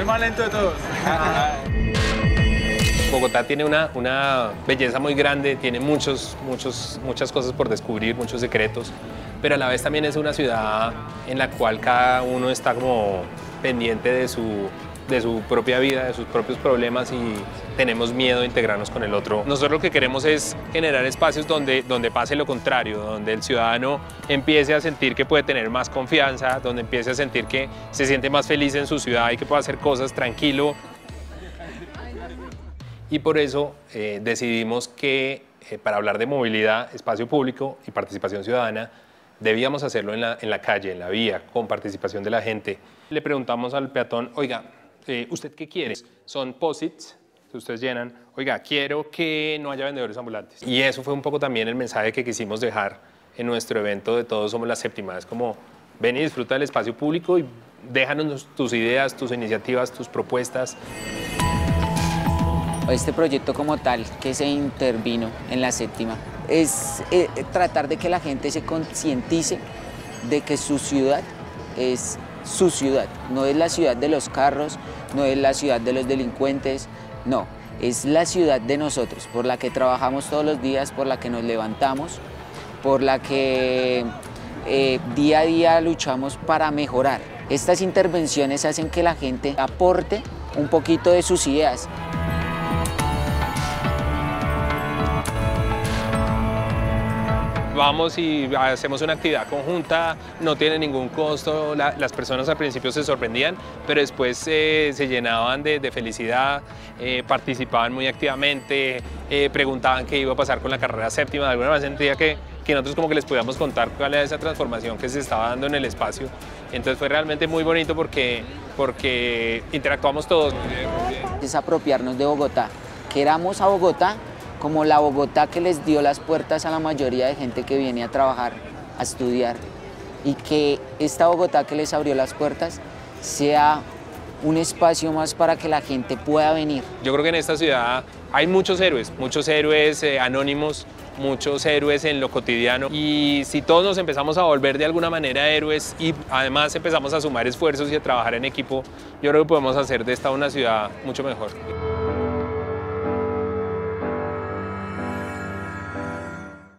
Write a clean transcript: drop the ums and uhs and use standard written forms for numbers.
más lento de todos. Bogotá tiene una belleza muy grande, tiene muchas cosas por descubrir, muchos secretos, pero a la vez también es una ciudad en la cual cada uno está como pendiente de su propia vida, de sus propios problemas y tenemos miedo de integrarnos con el otro. Nosotros lo que queremos es generar espacios donde pase lo contrario, donde el ciudadano empiece a sentir que puede tener más confianza, donde empiece a sentir que se siente más feliz en su ciudad y que puede hacer cosas tranquilo. Y por eso decidimos que para hablar de movilidad, espacio público y participación ciudadana, debíamos hacerlo en la calle, en la vía, con participación de la gente. Le preguntamos al peatón, oiga, ¿usted qué quiere? Son post-its que ustedes llenan, oiga, quiero que no haya vendedores ambulantes. Y eso fue un poco también el mensaje que quisimos dejar en nuestro evento de Todos Somos la Séptima. Es como, ven y disfruta del espacio público y déjanos tus ideas, tus iniciativas, tus propuestas. Este proyecto como tal que se intervino en la Séptima es tratar de que la gente se concientice de que su ciudad es su ciudad, no es la ciudad de los carros, no es la ciudad de los delincuentes, no, es la ciudad de nosotros, por la que trabajamos todos los días, por la que nos levantamos, por la que día a día luchamos para mejorar. Estas intervenciones hacen que la gente aporte un poquito de sus ideas. Vamos y hacemos una actividad conjunta, no tiene ningún costo, las personas al principio se sorprendían, pero después se llenaban de felicidad, participaban muy activamente, preguntaban qué iba a pasar con la carrera séptima, de alguna manera sentía que nosotros como que les podíamos contar cuál era esa transformación que se estaba dando en el espacio. Entonces fue realmente muy bonito porque interactuamos todos. Es apropiarnos de Bogotá, queramos a Bogotá como la Bogotá que les dio las puertas a la mayoría de gente que viene a trabajar, a estudiar, y que esta Bogotá que les abrió las puertas sea un espacio más para que la gente pueda venir. Yo creo que en esta ciudad hay muchos héroes anónimos, muchos héroes en lo cotidiano, y si todos nos empezamos a volver de alguna manera héroes y además empezamos a sumar esfuerzos y a trabajar en equipo, yo creo que podemos hacer de esta una ciudad mucho mejor.